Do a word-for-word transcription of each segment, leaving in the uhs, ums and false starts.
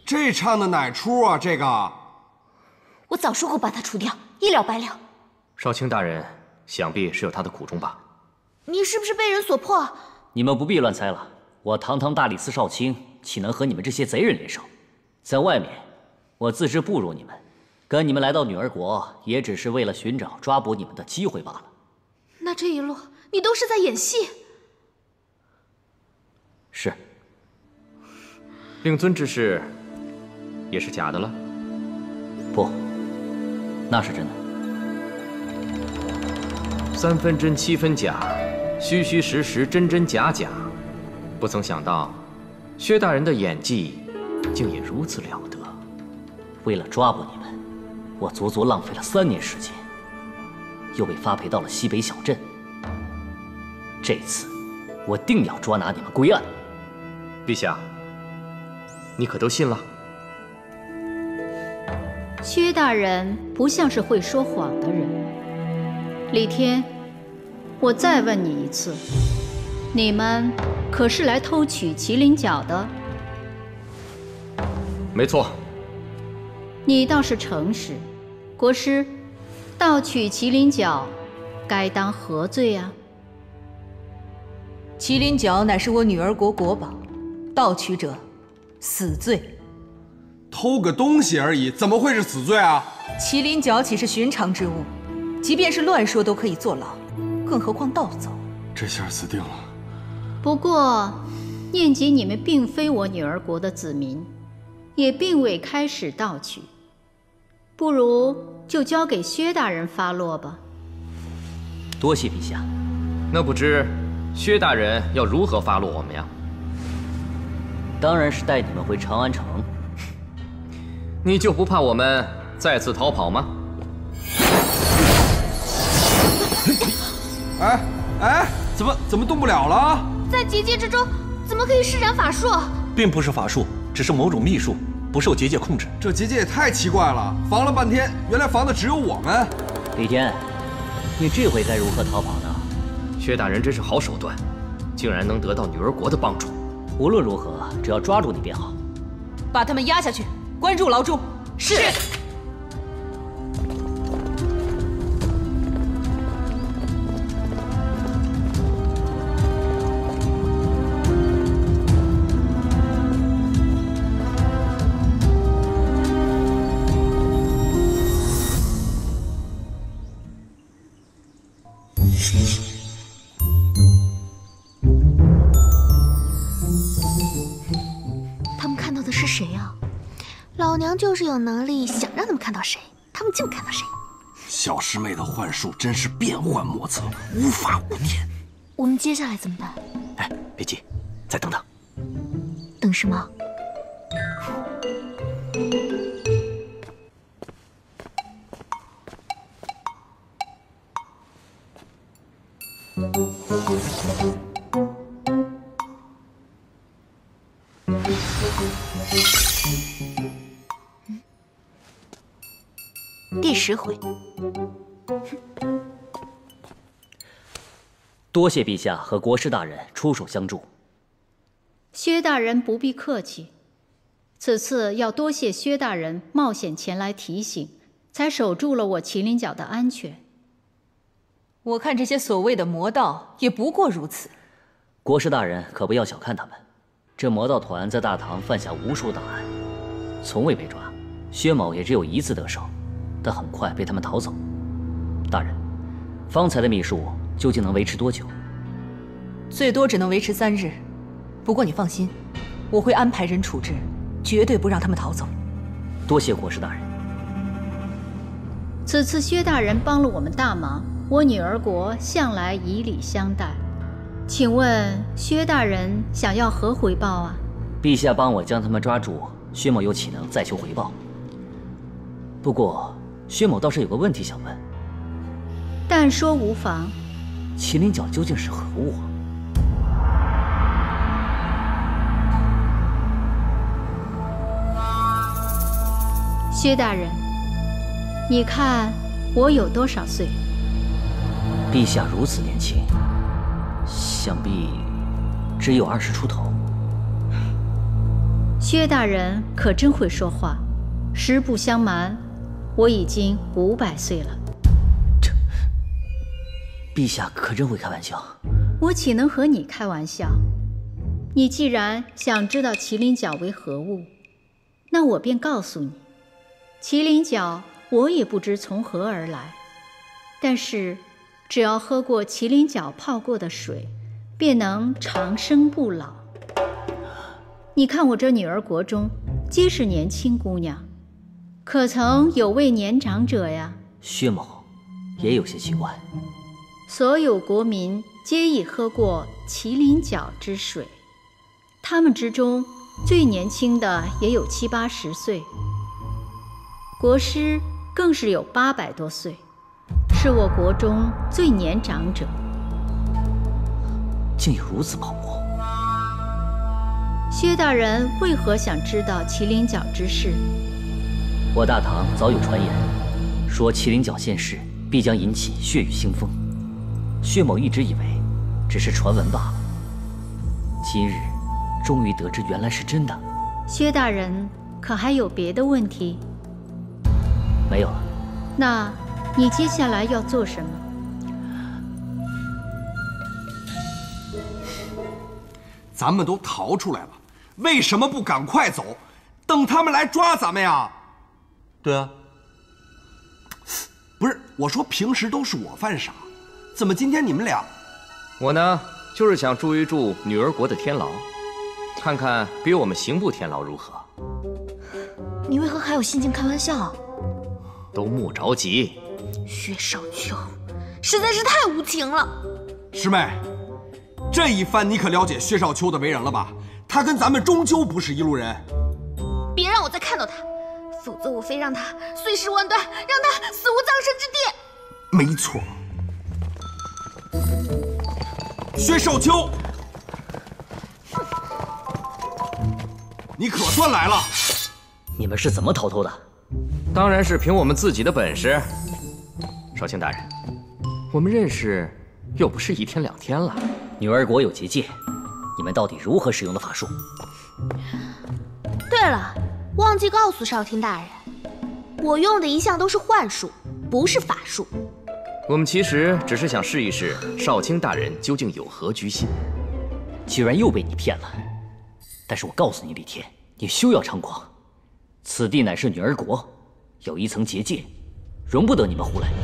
这唱的哪出啊？这个， 我早说过把他除掉，一了百了。 少卿大人，想必是有他的苦衷吧？ 你是不是被人所迫？ 你们不必乱猜了。我堂堂大理寺少卿，岂能和你们这些贼人联手？在外面，我自知不如你们，跟你们来到女儿国，也只是为了寻找抓捕你们的机会罢了。 那这一路你都是在演戏？ 是。 令尊之事也是假的了？ 不，那是真的。 三分真，七分假，虚虚实实，真真假假。不曾想到，薛大人的演技竟也如此了得。 为了抓捕你们，我足足浪费了三年时间，又被发配到了西北小镇。这次，我定要捉拿你们归案。 陛下，你可都信了？ 薛大人不像是会说谎的人。李天，我再问你一次，你们可是来偷取麒麟角的？ 没错。 你倒是诚实。国师，盗取麒麟角，该当何罪啊？ 麒麟角乃是我女儿国国宝，盗取者，死罪。 偷个东西而已，怎么会是死罪啊？ 麒麟角岂是寻常之物？即便是乱说都可以坐牢，更何况盗走？ 这下死定了。 不过，念及你们并非我女儿国的子民，也并未开始盗取，不如就交给薛大人发落吧。 多谢陛下。 那不知薛大人要如何发落我们呀？ 当然是带你们回长安城。 你就不怕我们再次逃跑吗？ 哎哎，怎么怎么动不了了？ 在结界之中，怎么可以施展法术？ 并不是法术，只是某种秘术，不受结界控制。 这结界也太奇怪了，防了半天，原来防的只有我们。 李天，你这回该如何逃跑呢？ 薛大人真是好手段，竟然能得到女儿国的帮助。 无论如何，只要抓住你便好。 把他们押下去，关入牢中。是。 他们看到的是谁啊？老娘就是有能力，想让他们看到谁，他们就看到谁。 小师妹的幻术真是变幻莫测，无法无天。 我们接下来怎么办？ 哎，别急，再等等。 等什么？第十回， 多谢陛下和国师大人出手相助。 薛大人不必客气，此次要多谢薛大人冒险前来提醒，才守住了我麒麟角的安全。 我看这些所谓的魔道也不过如此。 国师大人可不要小看他们，这魔道团在大唐犯下无数大案，从未被抓，薛某也只有一次得手。但很快被他们逃走。大人，方才的秘术究竟能维持多久？ 最多只能维持三日。不过你放心，我会安排人处置，绝对不让他们逃走。 多谢国师大人。 此次薛大人帮了我们大忙，我女儿国向来以礼相待。请问薛大人想要何回报啊？ 陛下帮我将他们抓住，薛某又岂能再求回报？不过。薛某倒是有个问题想问， 但说无妨。 麒麟角究竟是何物啊？ 薛大人，你看我有多少岁？ 陛下如此年轻，想必只有二十出头。 薛大人可真会说话。实不相瞒，我已经五百岁了。 这，陛下可真会开玩笑。 我岂能和你开玩笑？你既然想知道麒麟角为何物，那我便告诉你。麒麟角我也不知从何而来，但是只要喝过麒麟角泡过的水，便能长生不老。你看我这女儿国中，皆是年轻姑娘，可曾有位年长者呀？ 薛某也有些奇怪。 所有国民皆已喝过麒麟角之水，他们之中最年轻的也有七八十岁，国师更是有八百多岁，是我国中最年长者。 竟有如此泡沫！ 薛大人为何想知道麒麟角之事？ 我大唐早有传言，说麒麟角现世必将引起血雨腥风。薛某一直以为只是传闻罢了，今日终于得知原来是真的。 薛大人可还有别的问题？ 没有了。 那你接下来要做什么？ 咱们都逃出来了，为什么不赶快走？等他们来抓咱们呀？ 对啊。 不是，我说平时都是我犯傻，怎么今天你们俩？ 我呢，就是想住一住女儿国的天牢，看看比我们刑部天牢如何。 你为何还有心情开玩笑？ 都莫着急。 薛少秋实在是太无情了。 师妹，这一番你可了解薛少秋的为人了吧？他跟咱们终究不是一路人。 别让我再看到他，否则我非让他碎尸万段，让他死无葬身之地。 没错。薛少秋，你可算来了！ 你们是怎么逃脱的？ 当然是凭我们自己的本事。少卿大人，我们认识又不是一天两天了。 女儿国有结界，你们到底如何使用的法术？ 对了，忘记告诉少卿大人，我用的一向都是幻术，不是法术。 我们其实只是想试一试少卿大人究竟有何居心。 居然又被你骗了！但是我告诉你，李天，你休要猖狂。此地乃是女儿国，有一层结界，容不得你们胡来。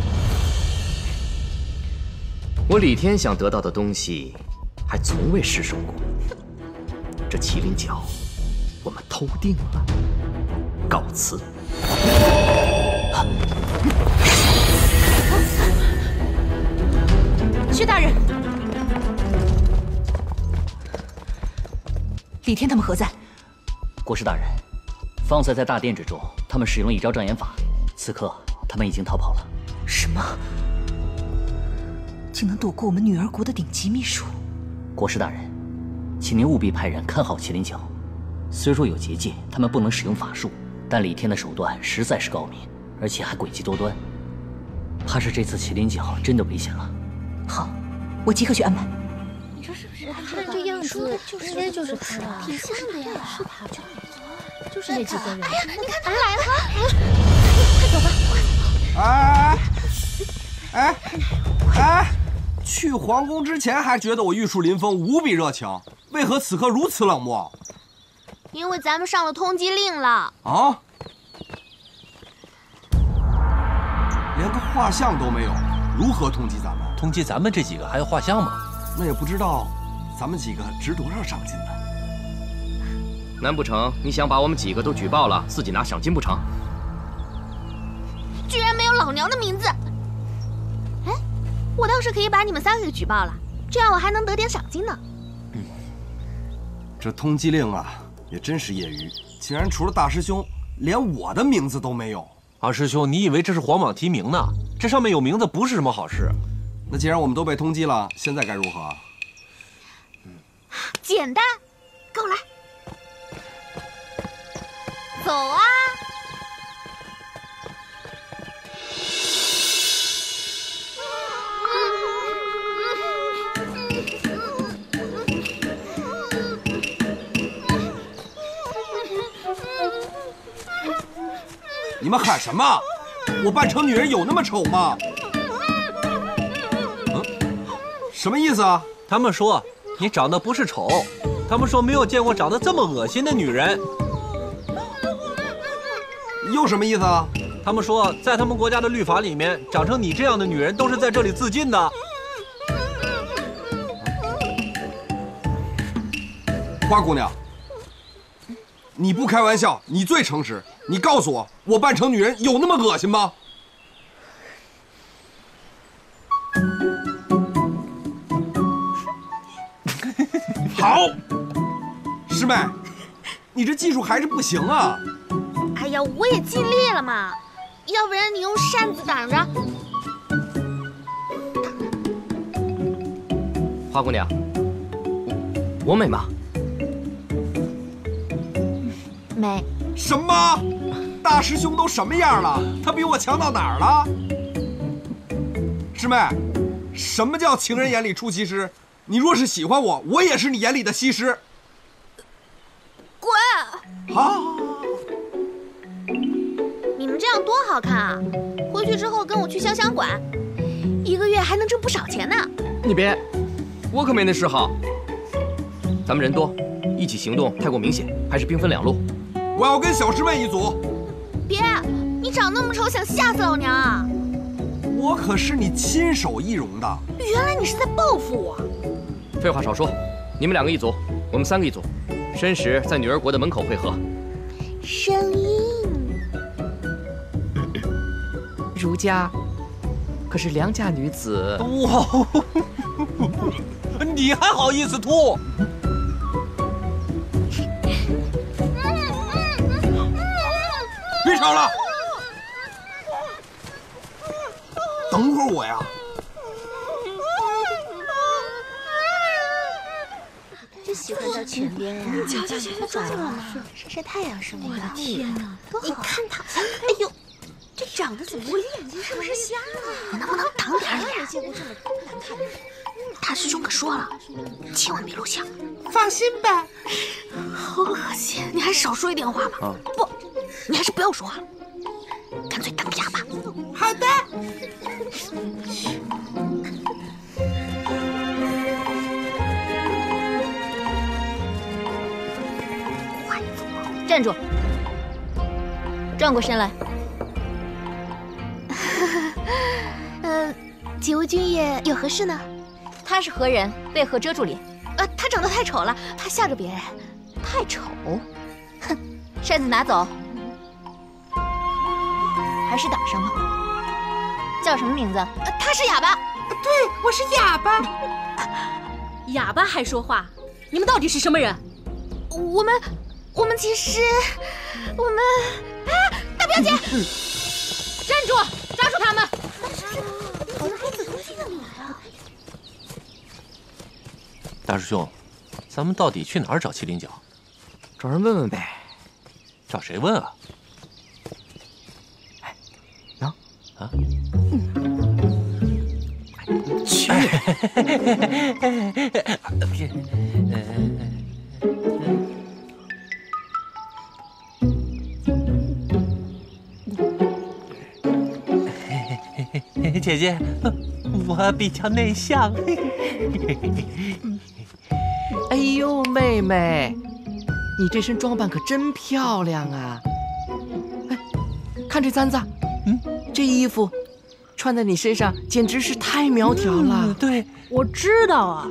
我李天想得到的东西，还从未失手过。这麒麟角，我们偷定了。告辞。啊薛大人，李天他们何在？ 国师大人，方才在大殿之中，他们使用了一招障眼法，此刻他们已经逃跑了。 什么？竟能躲过我们女儿国的顶级秘术？ 国师大人，请您务必派人看好麒麟角。虽说有结界，他们不能使用法术，但李天的手段实在是高明，而且还诡计多端，怕是这次麒麟角真的危险了。 好，我即刻去安排。 你说是不是？看这样子，应该就是他啊，挺像的呀，是他，就是那几个人。哎呀，你看他来了，快走吧！ 哎哎哎！去皇宫之前还觉得我玉树临风，无比热情，为何此刻如此冷漠？ 因为咱们上了通缉令了。 啊！连个画像都没有，如何通缉咱们？ 通缉咱们这几个还有画像吗？ 那也不知道咱们几个值多少赏金呢？ 难不成你想把我们几个都举报了，自己拿赏金不成？ 居然没有老娘的名字！哎，我倒是可以把你们三个给举报了，这样我还能得点赏金呢。 嗯，这通缉令啊，也真是业余，竟然除了大师兄，连我的名字都没有。 二师兄，你以为这是皇榜提名呢？这上面有名字不是什么好事。 那既然我们都被通缉了，现在该如何？ 嗯，简单，跟我来。走啊！ 你们喊什么？我扮成女人有那么丑吗？嗯，什么意思啊？ 他们说你长得不是丑，他们说没有见过长得这么恶心的女人。 又什么意思啊？ 他们说在他们国家的律法里面，长成你这样的女人都是在这里自尽的。 花姑娘，你不开玩笑，你最诚实。你告诉我，我扮成女人有那么恶心吗？好，师妹，你这技术还是不行啊。 哎呀，我也尽力了嘛，要不然你用扇子挡着。 花姑娘，我美吗？ 美。 什么？大师兄都什么样了？他比我强到哪儿了？师妹，什么叫情人眼里出西施？你若是喜欢我，我也是你眼里的西施。 滚！ 啊！ 你们这样多好看啊！回去之后跟我去香香馆，一个月还能挣不少钱呢。 你别，我可没那嗜好。咱们人多，一起行动太过明显，还是兵分两路。 我要跟小师妹一组。 别，你长那么丑，想吓死老娘啊！ 我可是你亲手易容的。 原来你是在报复我。 废话少说，你们两个一组，我们三个一组，申时在女儿国的门口会合。 声音。 儒家可是良家女子。 哇，你还好意思吐？ 别吵了，等会儿我呀。 就喜欢在泉边呀，你瞧瞧瞧瞧，抓了晒晒太阳什么的。天哪，你看他，哎呦，这长得怎么？我眼睛是不是瞎了？你能不能挡点脸？没见过这么难看的人。大师兄可说了，千万别录像。放心吧。好恶心，你还是少说一点话吧。啊、不，你还是不要说话，干脆等下吧。好的。 站住！转过身来。 呃，几位君爷有何事呢？ 他是何人？为何遮住脸？ 呃，他长得太丑了，怕吓着别人。 太丑？哼！扇子拿走。还是挡上吧。叫什么名字？ 呃、他是哑巴。 对，我是哑巴。哑巴还说话？你们到底是什么人？ 我们。我们其实，我们，啊，大表姐， 站住，抓住他们！ 大师兄，咱们到底去哪儿找麒麟角？ 找人问问呗。 找谁问啊？ 哎，喏， 啊， 去。 姐姐，我比较内向。 哎呦，妹妹，你这身装扮可真漂亮啊！哎，看这簪子，嗯，这衣服穿在你身上简直是太苗条了。 嗯、对， 我知道啊。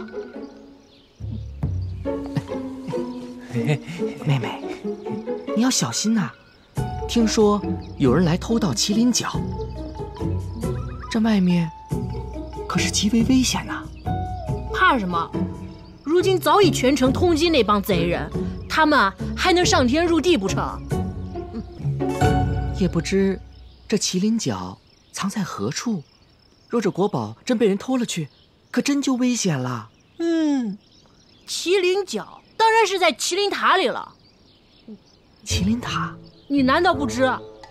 妹妹，你要小心呐、啊！听说有人来偷盗麒麟角。这外面可是极为危险呐！ 怕什么？如今早已全城通缉那帮贼人，他们还能上天入地不成？ 也不知这麒麟角藏在何处。若这国宝真被人偷了去，可真就危险了。 嗯，麒麟角当然是在麒麟塔里了。 麒麟塔？ 你难道不知？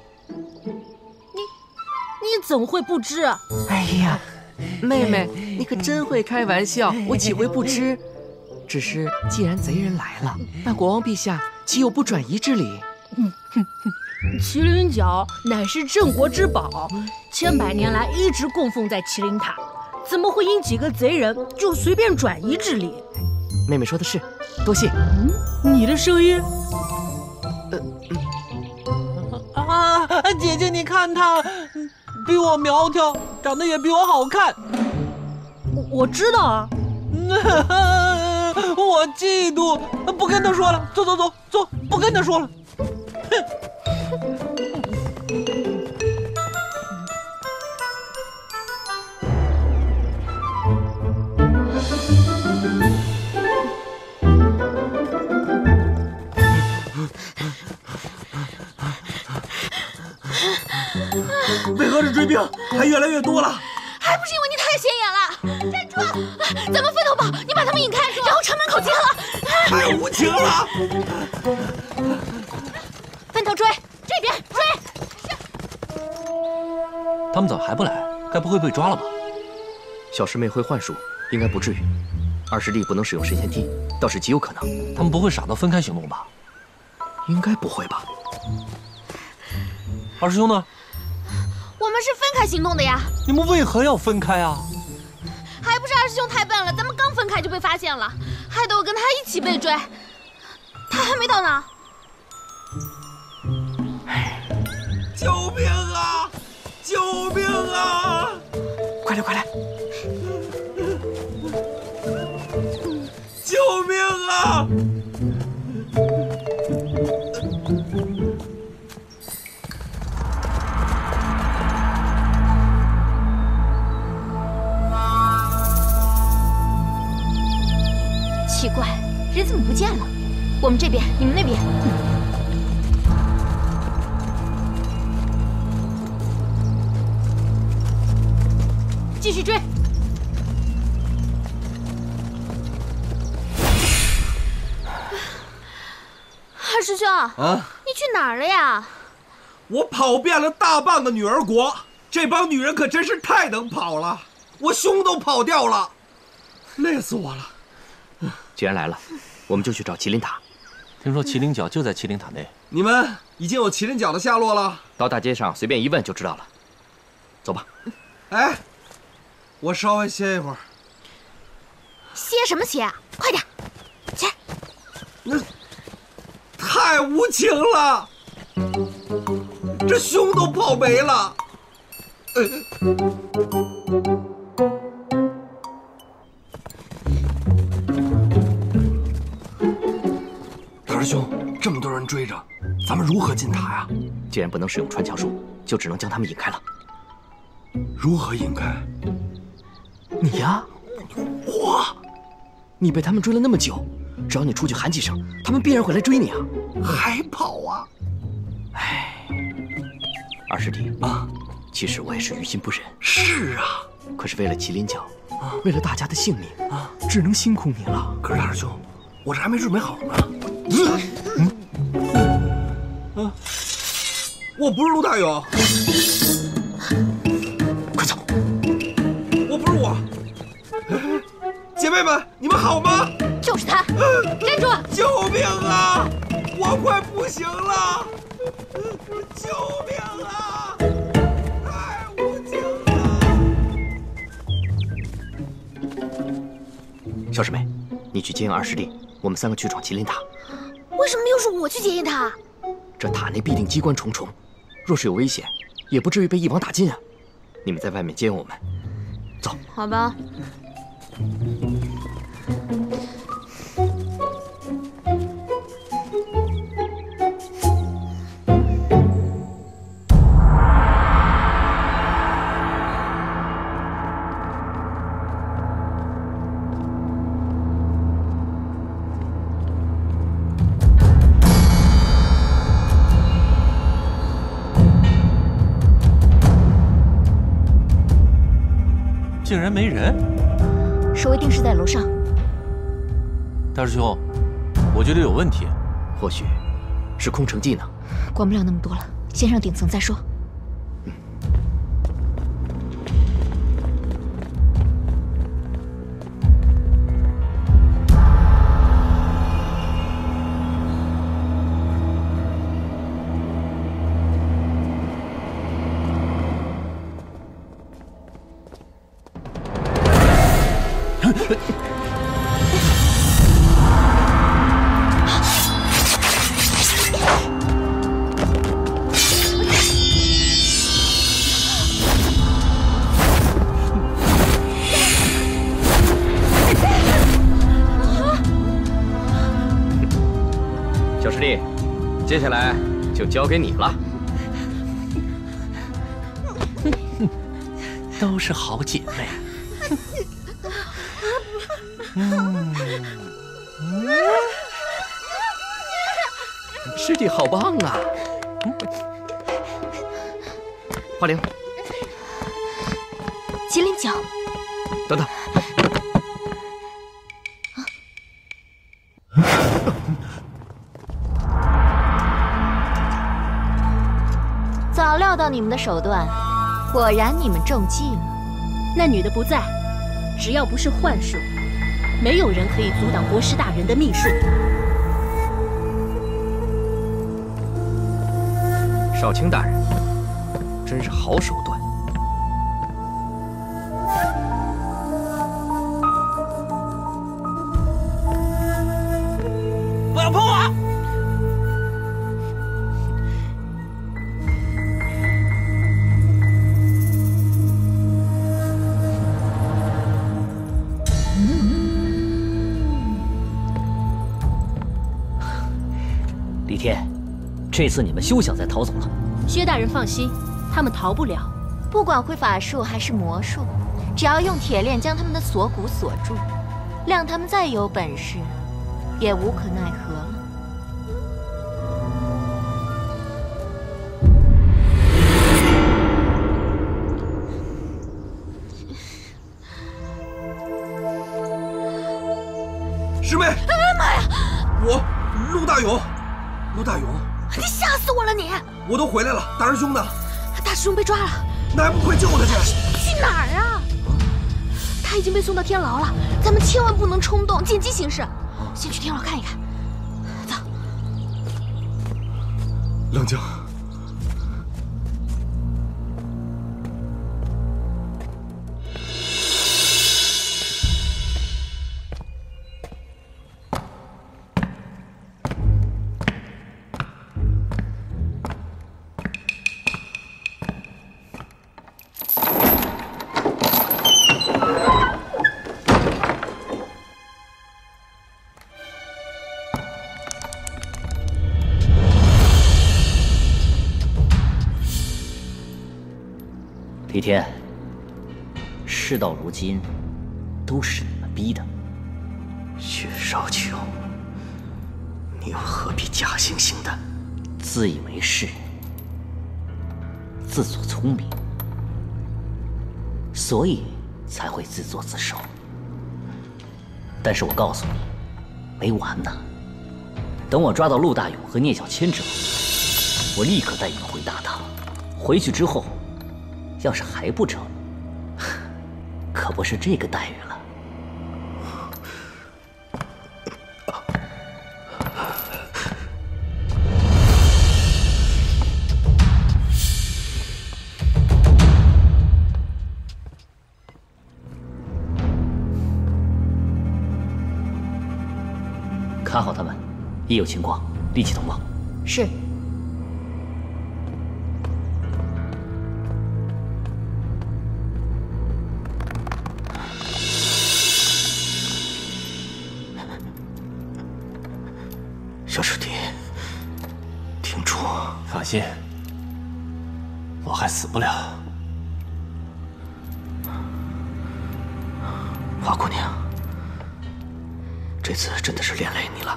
你怎会不知？ 哎呀，妹妹，你可真会开玩笑，我岂会不知？只是既然贼人来了，那国王陛下岂有不转移之理？ 麒麟角乃是镇国之宝，千百年来一直供奉在麒麟塔，怎么会因几个贼人就随便转移治理？ 妹妹说的是，多谢。 嗯，你的声音。 呃， 嗯、啊，姐姐，你看他，比我苗条，长得也比我好看。 我我知道啊。 我嫉妒，不跟他说了，走走走走，不跟他说了。 为何这追兵还越来越多了？ 还不是因为你太显眼了！站住！咱们分头跑，你把他们引开，然后城门口集合。 太无情了！ 分头追，这边追！ 他们怎么还不来？该不会被抓了吧？ 小师妹会幻术，应该不至于。二师弟不能使用神仙梯，倒是极有可能。 他们不会傻到分开行动吧？ 应该不会吧？ 二师兄呢？ 我们是分开行动的呀。 你们为何要分开啊？ 还不是二师兄太笨了，咱们刚分开就被发现了，害得我跟他一起被追。他还没到呢。 救命啊！救命啊！ 快来快来！ 救命啊！ 奇怪，人怎么不见了？我们这边，你们那边。继续追。二师兄，啊，你去哪儿了呀？ 我跑遍了大半个女儿国，这帮女人可真是太能跑了，我胸都跑掉了，累死我了。 既然来了，我们就去找麒麟塔。 听说麒麟角就在麒麟塔内。 你们已经有麒麟角的下落了？ 到大街上随便一问就知道了。走吧。 哎，我稍微歇一会儿。 歇什么歇啊？快点，起来！ 那太无情了，这胸都跑没了。呃二师兄，这么多人追着，咱们如何进塔呀？ 既然不能使用穿墙术，就只能将他们引开了。 如何引开？ 你呀， 我， 你被他们追了那么久，只要你出去喊几声，他们必然会来追你啊！ 还跑啊？ 哎，二师弟啊，其实我也是于心不忍。 是啊， 可是为了麒麟角，啊，为了大家的性命啊，只能辛苦你了。 可是大师兄，我这还没准备好呢。 嗯， 啊，我不是陆大勇， 快走！ 我不是我。姐妹们，你们好吗？ 就是他，站住！ 救命啊！我快不行了！救命啊！太无情了！小师妹，你去接应二师弟，我们三个去闯麒麟塔。 为什么又是我去接应他？ 这塔内必定机关重重，若是有危险，也不至于被一网打尽啊！你们在外面接应我们，走。 好吧。 竟然没人， 守卫定是在楼上。 大师兄，我觉得有问题， 或许是空城计呢。 管不了那么多了，先上顶层再说。 嗯。 小师弟，接下来就交给你了。 都是好姐妹。嗯， 师弟好棒啊！花灵， 麒麟角， 等等。 早料到你们的手段，果然你们中计了。 那女的不在，只要不是幻术，没有人可以阻挡国师大人的秘术。 少卿大人，真是好手段。 不要碰我！ 李天，这次你们休想再逃走了。 薛大人放心，他们逃不了。 不管会法术还是魔术，只要用铁链将他们的锁骨锁住，谅他们再有本事，也无可奈何了。 师妹！ 哎妈呀！ 我陆大勇，陆大勇， 你吓死我了你！ 我都回来了，大师兄呢？ 大师兄被抓了， 那还不快救他去？ 去哪儿啊？他已经被送到天牢了，咱们千万不能冲动，见机行事。先去天牢看一看。走。 冷静。 李天，事到如今，都是你们逼的。 薛少秋，你又何必假惺惺的， 自以为是，自作聪明，所以才会自作自受。但是我告诉你，没完呢。等我抓到陆大勇和聂小千之后，我立刻带你们回大唐。回去之后，要是还不成，可不是这个待遇了。看好他们，一有情况立即通报。 是。 小师弟，挺住！ 放心，我还死不了。 花姑娘，这次真的是连累你了。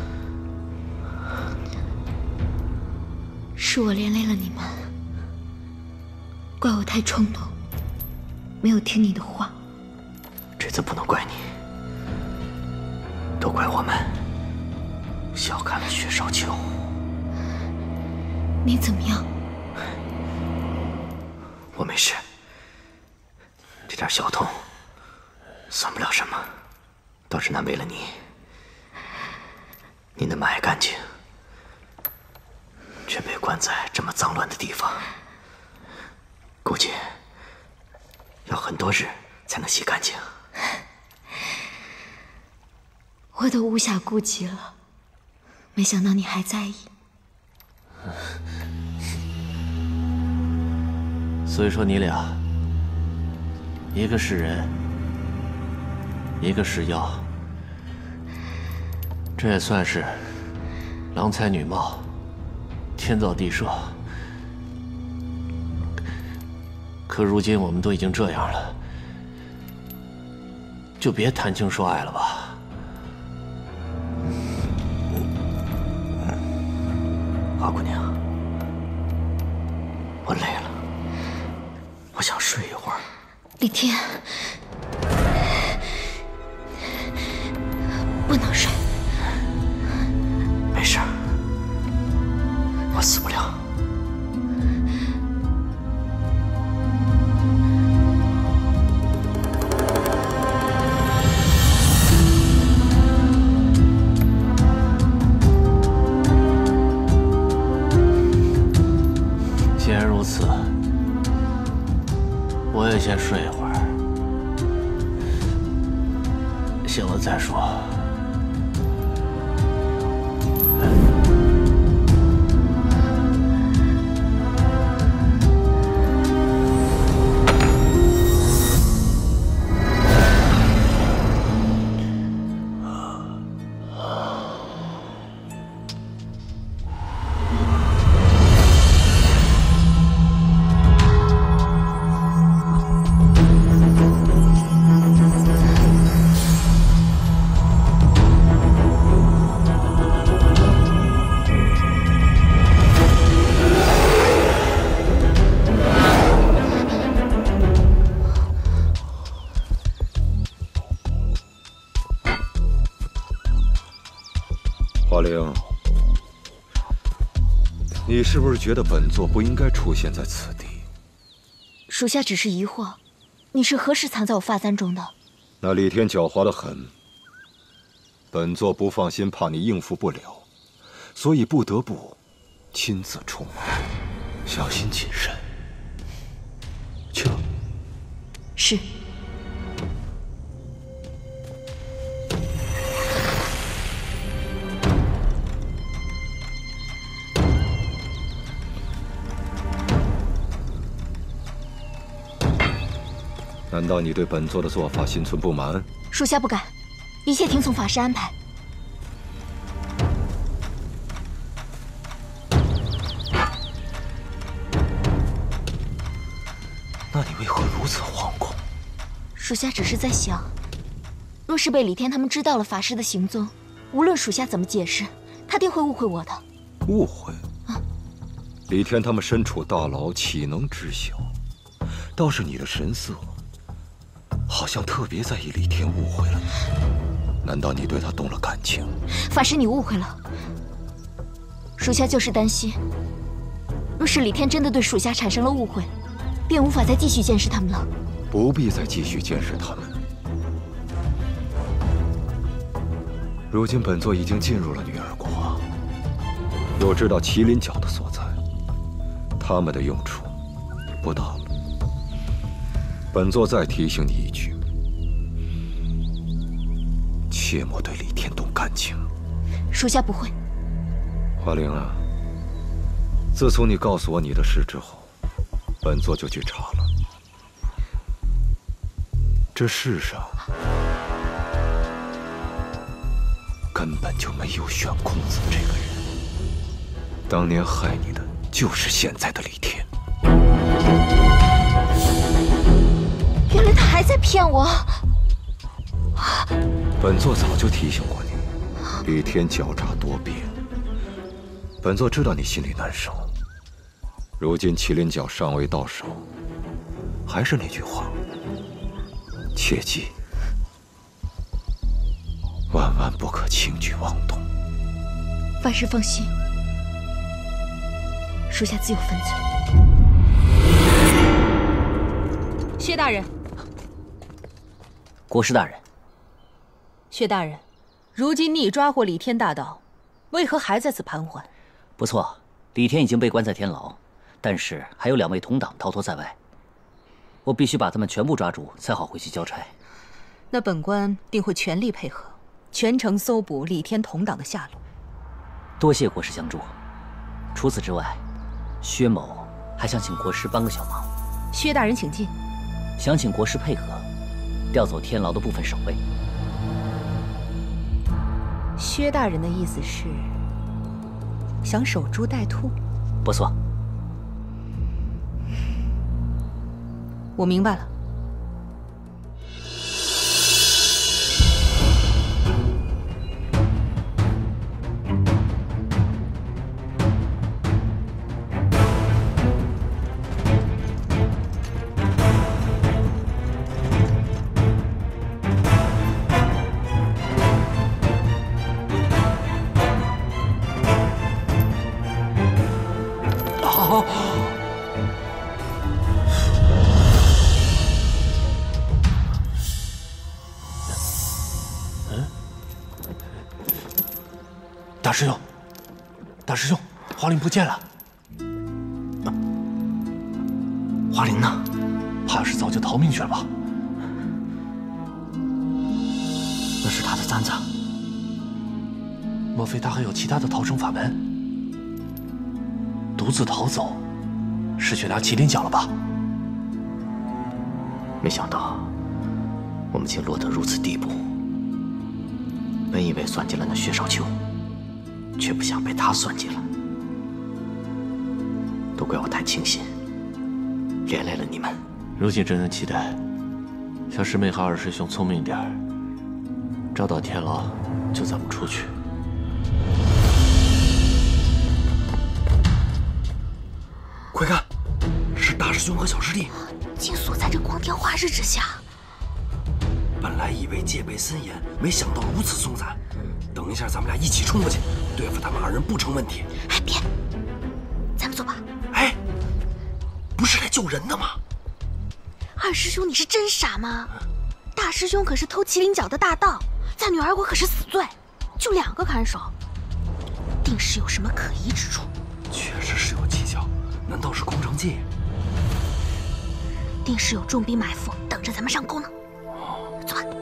是我连累了你们，怪我太冲动，没有听你的话。 这次不能怪你，都怪我们小看了薛少秋。 你怎么样？ 我没事，这点小痛算不了什么，倒是难为了你。你那么爱干净，却被关在这么脏乱的地方，估计要很多日才能洗干净。 我都无暇顾及了，没想到你还在意。 所以说你俩，一个是人，一个是妖，这也算是郎才女貌，天造地设。可如今我们都已经这样了，就别谈情说爱了吧。 花姑娘，我累了，我想睡一会儿。 李天，不能睡。 没事，我死不了。 既然如此，我也先睡一会儿，醒了再说。 华灵，你是不是觉得本座不应该出现在此地？ 属下只是疑惑，你是何时藏在我发簪中的？ 那李天狡猾得很，本座不放心，怕你应付不了，所以不得不亲自出马，小心谨慎。去吧。 是。 难道你对本座的做法心存不满？ 属下不敢，一切听从法师安排。 那你为何如此惶恐？ 属下只是在想，若是被李天他们知道了法师的行踪，无论属下怎么解释，他定会误会我的。 误会？啊！李天他们身处大牢，岂能知晓？倒是你的神色，好像特别在意李天误会了你。难道你对他动了感情？ 法师，你误会了。属下就是担心，若是李天真的对属下产生了误会，便无法再继续监视他们了。 不必再继续监视他们。如今本座已经进入了女儿国，又知道麒麟角的所在，他们的用处不大了。本座再提醒你一句，切莫对李天动感情。 属下不会。 华灵啊，自从你告诉我你的事之后，本座就去查了。这世上根本就没有玄空子这个人，当年害你的就是现在的李天。 原来他还在骗我。 本座早就提醒过你，李天狡诈多变。本座知道你心里难受，如今麒麟角尚未到手，还是那句话，切记，万万不可轻举妄动。 法师放心，属下自有分寸。 薛大人， 国师大人， 薛大人，如今你已抓获李天大盗，为何还在此盘桓？ 不错，李天已经被关在天牢，但是还有两位同党逃脱在外，我必须把他们全部抓住，才好回去交差。 那本官定会全力配合，确全城搜捕李天同党的下落。 多谢国师相助。除此之外，薛某还想请国师帮个小忙。 薛大人，请进。 想请国师配合，调走天牢的部分守卫。 薛大人的意思是想守株待兔？ 不错。 我明白了。 好。嗯，大师兄，大师兄，华灵不见了。华灵呢？怕是早就逃命去了吧？ 那是他的簪子。 莫非他还有其他的逃生法门？独自逃走，是去拿麒麟角了吧？ 没想到我们竟落得如此地步。本以为算计了那薛少秋，却不想被他算计了。都怪我太轻心，连累了你们。 如今真能期待，小师妹和二师兄聪明点儿，找到天牢就咱们出去。 快看，是大师兄和小师弟， 竟锁在这光天化日之下。 本来以为戒备森严，没想到如此松散。等一下，咱们俩一起冲过去，对付他们二人不成问题。 哎，别，咱们走吧。 哎，不是来救人的吗？ 二师兄，你是真傻吗？大师兄可是偷麒麟角的大盗，在女儿国可是死罪，就两个看守，定是有什么可疑之处。 确实是有蹊跷。难道是空城计？ 定是有重兵埋伏，等着咱们上钩呢。走吧。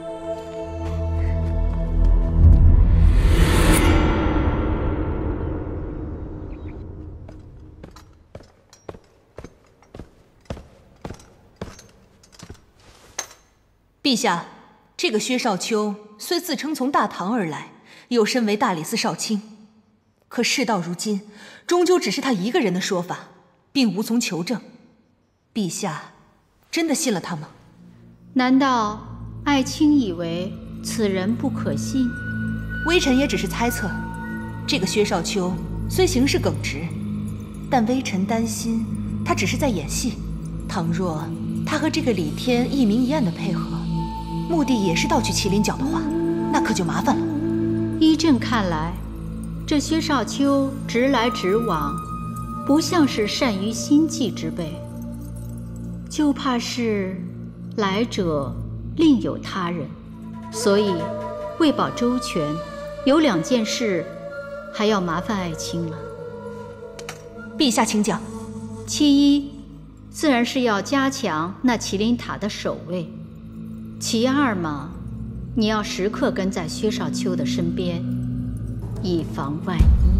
陛下，这个薛少秋虽自称从大唐而来，又身为大理寺少卿，可事到如今，终究只是他一个人的说法，并无从求证。陛下真的信了他吗？ 难道爱卿以为此人不可信？ 微臣也只是猜测。这个薛少秋虽行事耿直，但微臣担心他只是在演戏。倘若他和这个李天一明一暗的配合，目的也是盗取麒麟角的话，那可就麻烦了。 依朕看来，这薛少秋直来直往，不像是善于心计之辈，就怕是来者另有他人。所以为保周全，有两件事还要麻烦爱卿了。 陛下请讲。 其一，自然是要加强那麒麟塔的守卫；其二嘛，你要时刻跟在薛少秋的身边，以防万一。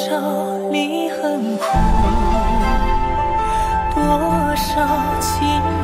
多少离恨苦，多少情。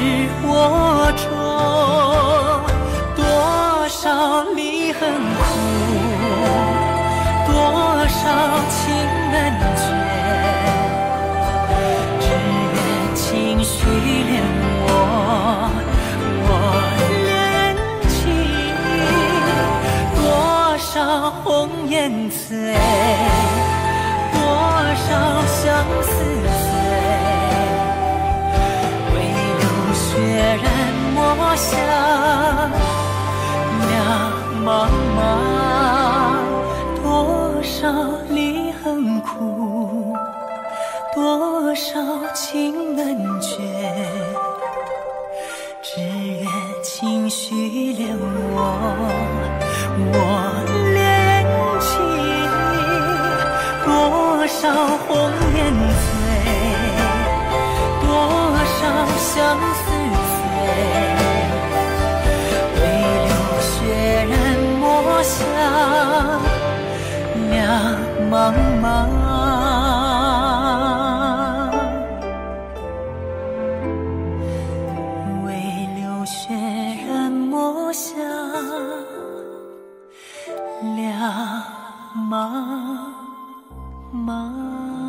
我中，多少离恨苦，多少情难绝，只愿情绪恋我，我恋情，多少红颜醉，多少相思醉，唯留血染墨香两茫茫，多少离恨苦，多少情难绝，只愿情绪恋我，我恋情，多少红颜醉，多少相思醉，唯留血染墨香两茫茫。两茫茫。